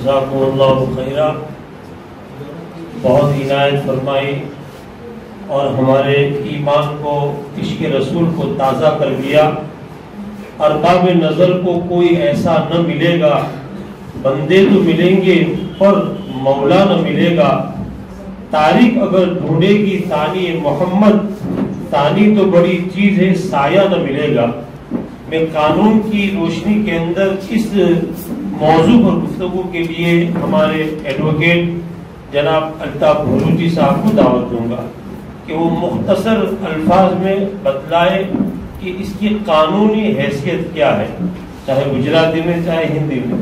जज़ाकुमुल्लाहु खैरा। बहुत इनायत फरमाई और हमारे ईमान को, इश्क रसूल को ताज़ा कर दिया। अरबाब नज़र को कोई ऐसा न मिलेगा, बंदे तो मिलेंगे पर मौला न मिलेगा। तारीख अगर ढूंढेगी तानी मोहम्मद, तानी तो बड़ी चीज है, साया न मिलेगा। मैं कानून की रोशनी के अंदर इस मौजू पर गुफ्तगू के लिए हमारे एडवोकेट जनाब अल्ताफ भरूची साहब को दावत दूंगा कि वो मुख्तसर अल्फाज में बतलाए कि इसकी कानूनी हैसियत क्या है, चाहे गुजराती में चाहे हिंदी में।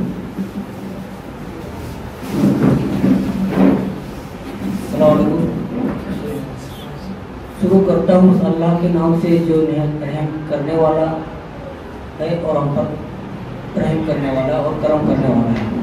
शुरू करता हूँ अल्लाह के नाम से जो रहम करने वाला है और हम पर रहम करने वाला और करम करने वाला है।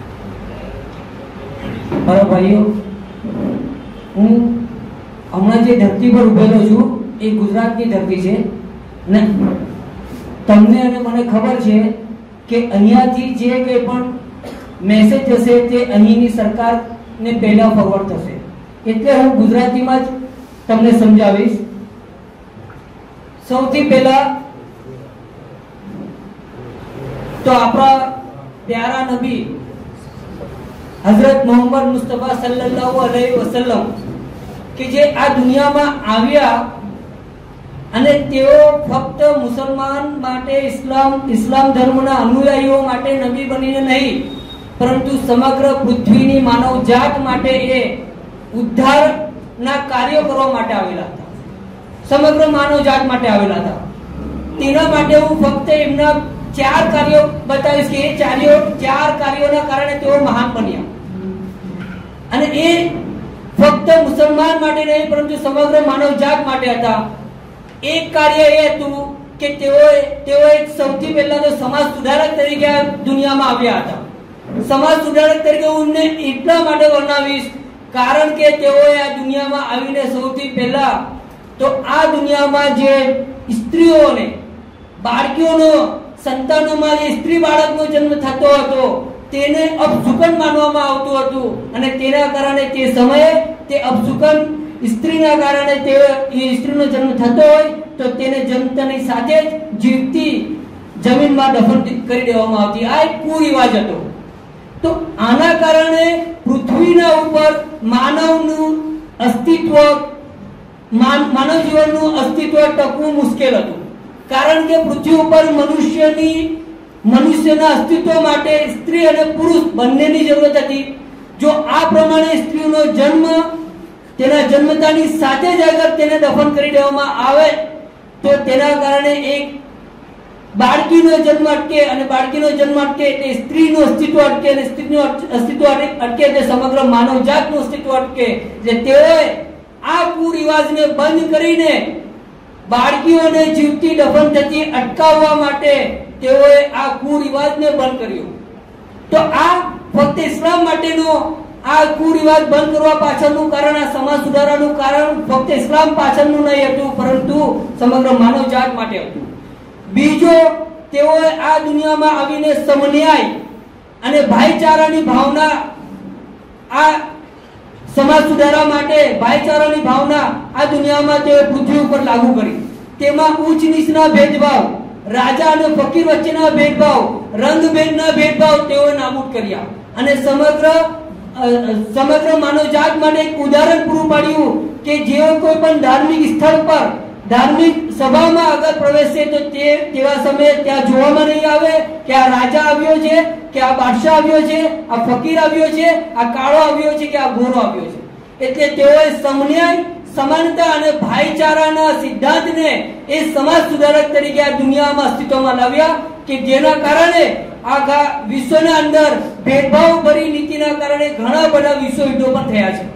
મારા ભાઈઓ, હું હમણાં જે ધરતી પર ઉભેલો છું એ ગુજરાતની ધરતી છે ને તમને અને મને ખબર છે કે અહીંયાથી જે કંઈ પણ મેસેજ હશે તે અહીંની સરકારને પહેલા ફોરવર્ડ થશે, એટલે હું ગુજરાતીમાં જ તમને સમજાવીશ। સૌથી પહેલા તો આપણા પ્યારા નબી हजरत मोहम्मद मुस्तफा सल्लल्लाहु अलैहि वसल्लम के जे आ दुनिया में आव्या अने तेओ फक्त मुसलमान माटे इस्लाम धर्मना अनुयायीओ माटे नबी बनीने नहीं, परंतु समग्र पृथ्वीनी मानव जात माटे ए उद्धारना कार्य करवा माटे आवेला था। समग्र मानव जात माटे आवेला था। तेना माटे हूँ फक्त एमना चार कार्यों बतावीश के चार कार्योना कारणे तेओ महान बन्या અને એ ફક્ત મુસલમાન માટે નહીં પરંતુ સમગ્ર માનવ જાત માટે હતા। એક કાર્ય એ હતું કે તેઓ એક સૌથી પહેલા તો સમાજ સુધારક તરીકે દુનિયામાં આવ્યા હતા। સમાજ સુધારક તરીકે હું એટલા માટે વર્ણવીશ કારણ કે તેઓએ આ દુનિયામાં આવીને સૌથી પહેલા તો આ દુનિયામાં જે સ્ત્રીઓને બાળકીઓનો સંતાનોમાં જે સ્ત્રી બાળકનો જન્મ થતો હતો તેને અપશુકન માનવામાં આવતું હતું અને તેના કારણે તે સમયે તે અપશુકન સ્ત્રીના કારણે તે સ્ત્રીનો જન્મ થતો હોય તો તેને જન્મતાની સાથે જ જીવતી જમીનમાં દફન કરી દેવામાં આવતી। આ એક કુરિવાજ હતો। તો આના કારણે પૃથ્વીના ઉપર માનવનું અસ્તિત્વ માનવ જીવનનું અસ્તિત્વ ટકવું મુશ્કેલ હતું કારણ કે પૃથ્વી ઉપર મનુષ્યના અસ્તિત્વ માટે સ્ત્રી અને પુરુષ બંનેની જરૂરત હતી। જો આ પ્રમાણે સ્ત્રીનો જન્મ તેના જન્મતાની સાથે જ અગર તેને દફન કરી દેવામાં આવે તો તેના કારણે એક બાળકીનો જન્મ અટકે અને બાળકીનો જન્મ અટકે એટલે સ્ત્રીનું અસ્તિત્વ અટકે અને સ્ત્રીનું અસ્તિત્વ અટકે એટલે સમગ્ર માનવ જાતનું અસ્તિત્વ અટકે। એટલે તેઓએ આ કુરિવાજને બંધ કરીને બાળકીઓને જીવતી દફન થતી અટકાવવા માટે તેઓએ આ કુરિવાજને બંધ કર્યો। તો આ ફક્ત ઇસ્લામ માટેનો આ કુરિવાજ બંધ કરવા પાછળનું કારણ, આ સમાજ સુધારાનું કારણ ફક્ત ઇસ્લામ પાછળનું નહીં હતું પરંતુ સમગ્ર માનવ જાત માટે હતું। બીજો, તેઓએ આ દુનિયામાં આવીને સમન્યાય અને ભાઈચારાની ભાવના આ સમાજ સુધારા માટે ભાઈચારાની ભાવના આ દુનિયામાં તેઓ પૃથ્વી ઉપર લાગુ કરી। તેમાં ઉચ્ચ નીચના ભેદભાવ, રાજા અને ફકીર વચ્ચેના ભેદભાવ, રંગભેદના ભેદભાવ તેઓએ નાબૂદ કર્યા અને સમગ્ર માનવ જાત માટે એક ઉદાહરણ પૂરું પાડ્યું કે જેઓ કોઈ પણ ધાર્મિક સ્થળ પર ધાર્મિક સભામાં અગર પ્રવેશે તો તેવા સમયે ત્યાં જોવામાં નહીં આવે કે આ રાજા આવ્યો છે કે આ બાદશાહ આવ્યો છે, આ ફકીર આવ્યો છે, આ કાળો આવ્યો છે કે આ ગોરો આવ્યો છે। એટલે તેઓએ સમન્યાય, સમાનતા અને ભાઈચારાના સિદ્ધાંતને એ સમાજ સુધારક તરીકે આ દુનિયામાં અસ્તિત્વમાં લાવ્યા કે જેના કારણે આખા વિશ્વના અંદર ભેદભાવ ભરી નીતિના કારણે ઘણા બધા વિશ્વ યુદ્ધો પણ થયા છે।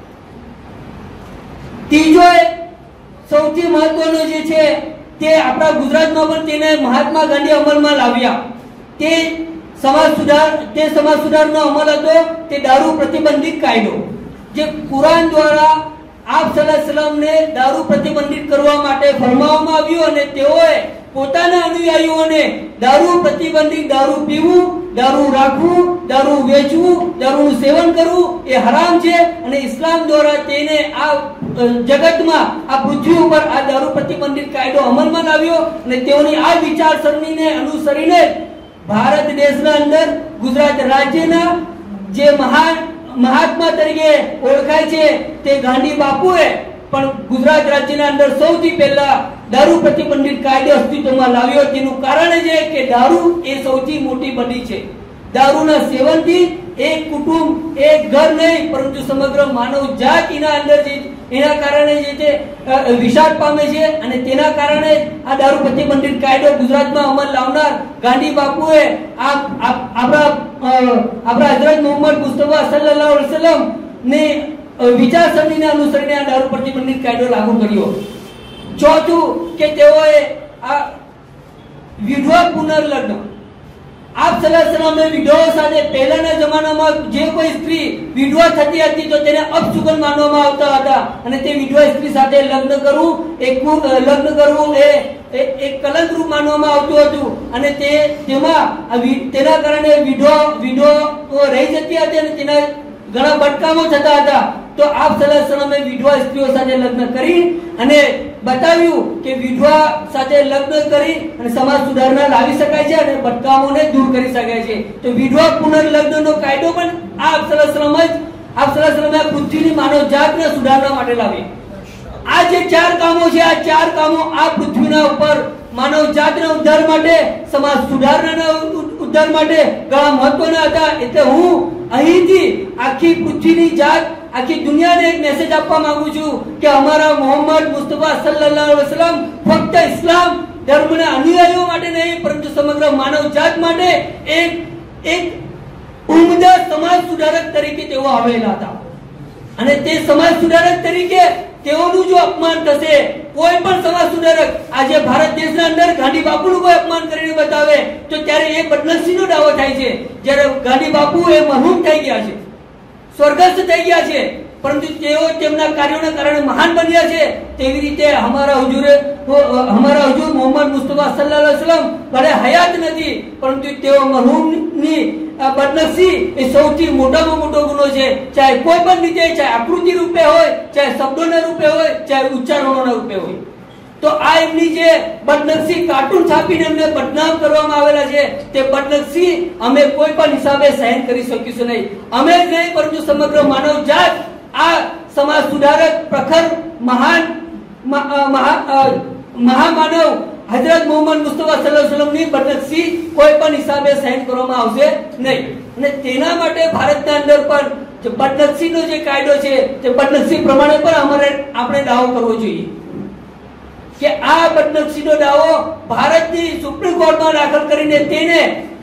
ત્રીજો સૌથી મહત્વનો જે છે તે આપણા ગુજરાતમાં પણ તેને મહાત્મા ગાંધી અમલમાં લાવ્યા। તે સમાજ સુધારનો અમલ હતો તે દારૂ પ્રતિબંધિત કાયદો, જે કુરાન દ્વારા આપ સલ્લલ્લાહુ અલૈહિ વસલ્લમ ને દારૂ પ્રતિબંધિત કરવા માટે ફરમાવવામાં આવ્યું અને તેઓએ પોતાના અનુયાયીઓને દારૂ પ્રતિબંધિત દારૂ પીવું, દારૂ રાખવું, દારૂ વેચવું, દારૂનું સેવન કરવું એ હરામ છે અને ઇસ્લામ દ્વારા તેને આ જગતમાં આ પૃથ્વી ઉપર આ દારૂ પ્રતિબંધિત કાયદો અમલમાં લાવ્યો અને તેઓની આ વિચારસરણીને અનુસરીને ભારત દેશના અંદર ગુજરાત રાજ્યના જે મહાત્મા તરીકે ઓળખાય છે તે ગાંધી બાપુએ પણ ગુજરાત રાજ્યના અંદર સૌથી પહેલા દારૂ પ્રતિબંધિત કાયદો અસ્તિત્વમાં લાવ્યો. તેનું કારણ છે કે દારૂ એ સૌથી મોટી બધી છે. દારૂના સેવનથી એક કુટુંબ, એક ઘર નહીં પરંતુ સમગ્ર માનવ જાત એના કારણે જે છે વિષાદ પામે છે અને તેના કારણે આ દારૂ પ્રતિબંધિત કાયદો ગુજરાતમાં અમલ લાવનાર ગાંધી બાપુએ આપણા હજરત મોહમ્મદ મુસ્તફા સલ્લલ્લાહુ અલૈહિ વસલ્લમ ને વિચારસરણીને અનુસરીને આ દારૂ પ્રતિબંધિત કાયદો લાગુ કર્યો. ચોથું કે તેઓએ આ વિધવા પુનર્લગ્ન, આપ સલ્લલ્લાહુ વિધવાઓ સાથે પહેલાના જમાનામાં જે કોઈ સ્ત્રી વિધવા થતી હતી તો તેને અપશુકન માનવામાં આવતા હતા અને તે વિધવા સ્ત્રી સાથે લગ્ન કરવું એ કલંકરૂપ માનવામાં આવતું હતું અને તેના કારણે વિધવાઓ રહી જતી હતી અને તેના ઘણા બટકામો થતા હતા. તો આપ સલ્લલ્લાહુ વિધવા સ્ત્રીઓ સાથે લગ્ન કરી અને બતાવ્યું કે વિધવા સાથે લગ્ન કરી અને સમાજ સુધારણા લાવી શકાય છે અને બટકામોને દૂર કરી શકાય છે. તો વિધવા પુનર્લગ્નનો કાયદો પણ આપ સલ્લલ્લાહુ પૃથ્વીની માનવ જાતને સુધારવા માટે લાવી. આ જે 4 કામો છે, આ 4 કામો આ પૃથ્વીના ઉપર માનવ જાતના ઉદ્ધાર માટે, સમાજ સુધારણાના ઉદ્ધાર માટે ઘણા મહત્વના હતા. એટલે હું અહીંથી આખી પૃથ્વીની જાત, આખી દુનિયાને એક મેસેજ આપવા માંગુ છું કે અમારા મોહમ્મદ મુસ્તફા સલ્લલ્લાહુ અલૈહિ વસલ્લમ ફક્ત ઇસ્લામ ધર્મના અનુયાયીઓ માટે નહીં પરંતુ સમગ્ર માનવ જાત માટે એક ઉમ્મદા સમાજ સુધારક તરીકે તેઓ આવેલા હતા અને તે સમાજ સુધારક તરીકે તેઓનું જો અપમાન થશે, કોઈ પણ સમાજ સુધારક આજે ભારત દેશના અંદર ગાંધી બાપુનું કોઈ અપમાન કરીને બતાવે તો ત્યારે એ બદનસીબનો દાવો થાય છે. જ્યારે ગાંધી બાપુ એ મરહૂમ થઈ ગયા છે, સ્વર્ગસ્થ થઈ ગયા છે, પરંતુ તેઓ તેમના કાર્યોના કારણે મહાન બન્યા છે. તેવી રીતે અમારા હજૂર મોહમ્મદ મુસ્તફા સલ્લલ્લાહુ અલૈહિ વસલ્લમ ભલે હયાત નથી પરંતુ તેઓ મરહૂમની બદનસીબ એ સૌથી મોટામાં મોટો ગુનો છે. ચાહે કોઈ પણ રીતે, ચાહે આકૃતિ રૂપે હોય, ચાહે શબ્દોના રૂપે હોય, ચાહે ઉચ્ચારણોના રૂપે હોય. તો આ એમની જે બદનક્ષી કાર્ટૂન છાપીને એમને બદનામ કરવામાં આવેલા છે તે બદનક્ષી અમે કોઈ પણ હિસાબે સહન કરી શકીશું નહીં. અમે જ નહીં પરંતુ સમગ્ર માનવ જાત આ સમાજ સુધારક પ્રખર મહામાનવ હજરત મોહમ્મદ મુસ્તફા સલ્લલ્લાહુ અલૈહિ વસલ્લમની બદનક્ષી કોઈ પણ હિસાબે સહન કરવામાં આવશે નહીં. અને તેના માટે ભારતના અંદર પણ જે બદનક્ષીનો જે કાયદો છે તે બદનક્ષી પ્રમાણે પણ આપણે દાવો કરવો જોઈએ કે આ બદનક્ષીનો દાવો ભારતની સુપ્રીમ કોર્ટમાં દાખલ કરીને તેને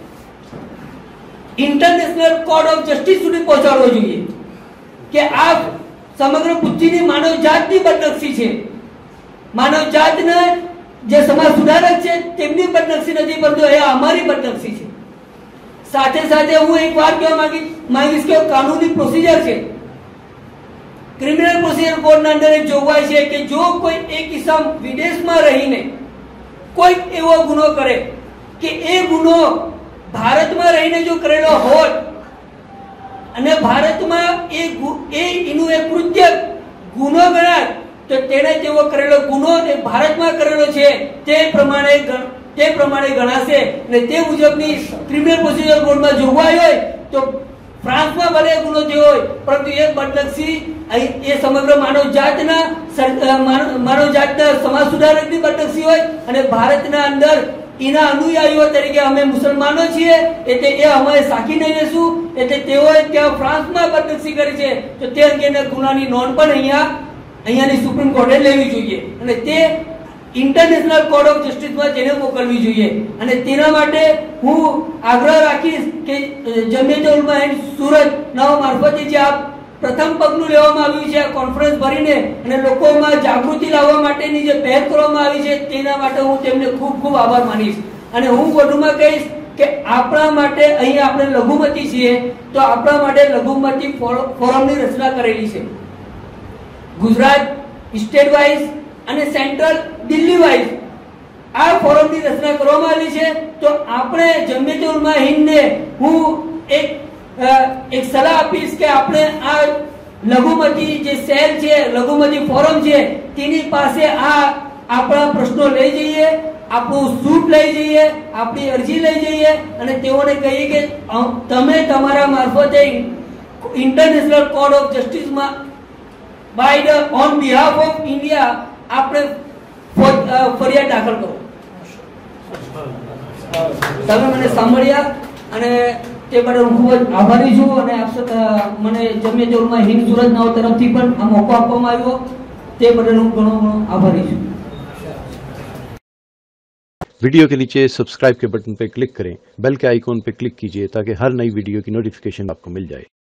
ઇન્ટરનેશનલ કોર્ટ ઓફ જસ્ટિસ સુધી પહોંચાડવો જોઈએ કે આ સમગ્ર પૃથ્વીની માનવ જાતની બદનક્ષી છે. માનવ જાતને જે સમાજ સુધારક છે તેમની બદનક્ષી નથી પરંતુ એ અમારી બદનક્ષી છે. સાથે સાથે હું એક વાત કહેવા માંગીશ કે કાનૂની પ્રોસિજર છે. ક્રિમિનલ પ્રોસિજર કોડના અંદર એક જોગવાઈ છે કે જો કોઈ એક ઇસમ વિદેશમાં રહીને કોઈ એવો ગુનો કરે કે એ ગુનો ભારતમાં રહીને જો કરેલો હોત અને ભારતમાં એનું એક કૃત્ય ગુનો ગણાય તો તેને તેવો કરેલો ગુનો એ ભારતમાં કરેલો છે તે પ્રમાણે ગણાશે અને તે મુજબની ક્રિમિનલ પ્રોસિજર કોડમાં જોગવાઈ હોય તો ફ્રાન્સમાં ભલે ગુનો થયો હોય પરંતુ એ બદનક્ષી એ સમગ્ર માનવ જાતના સમાજ સુધારકની બદનક્ષી હોય અને ભારતના અંદર એના અનુયાયીઓ તરીકે અમે મુસલમાનો છીએ એટલે એ અમે સાખી નહીં લેશું. એટલે તેઓએ ત્યાં ફ્રાન્સમાં બદનક્ષી કરી છે તો તે અંગેના ગુનાની નોંધ પણ અહીંયાની સુપ્રીમ કોર્ટે લેવી જોઈએ અને તે ઇન્ટરનેશનલ કોર્ટ ઓફ જસ્ટિસમાં તેને મોકલવી જોઈએ. અને તેના માટે હું આગ્રહ રાખીશ કે જમિયત ઉલમા હિન્દ સુરત નવા મારફતે જે આ પ્રથમ પગલું લેવામાં આવ્યું છે કોન્ફરન્સ ભરીને અને લોકોમાં જાગૃતિ લાવવા માટેની જે પહેલ કરવામાં આવી છે તેના માટે હું તેમને ખૂબ ખૂબ આભાર માનીશ. અને હું વધુમાં કહીશ કે આપણા માટે અહીં આપણે લઘુમતી છીએ તો આપણા માટે લઘુમતી ફોરમની રચના કરેલી છે. ગુજરાત સ્ટેટ વાઇઝ અને સેન્ટ્રલ દિલ્હી વાઇઝ આ ફોરમની રચના કરવામાં આવી છે. તો આપણે જમિયત ઉલમા હિન્દને હું એક સલાહ આપીશ કે આપણે આ લઘુમતી જે સેલ છે, લઘુમતી ફોરમ છે, તેની પાસે આપણા પ્રશ્નો લઈ જઈએ, આપણું સૂટ લઈ જઈએ, આપણી અરજી લઈ જઈએ અને તેઓને કહીએ કે તમે તમારા મારફતે ઇન્ટરનેશનલ કોર્ટ ઓફ જસ્ટિસમાં ઓન બિહાફ ઓફ ઇન્ડિયા આપણે ફરિયાદ દાખલ કરો. તમે મને સાંભળ્યા અને તે બદલ હું ખૂબ જ આભારી છું અને મને જમિયત ઉલમા હિન્દ સુરતના તરફથી પણ આ મોકો આપવામાં આવ્યો, તે બદલ હું ઘણો આભારી છું. वीडियो के नीचे सब्सक्राइब के बटन पर क्लिक करें, बेल के आइकॉन पर क्लिक कीजिए ताकि हर नई वीडियो की नोटिफिकेशन आपको मिल जाए.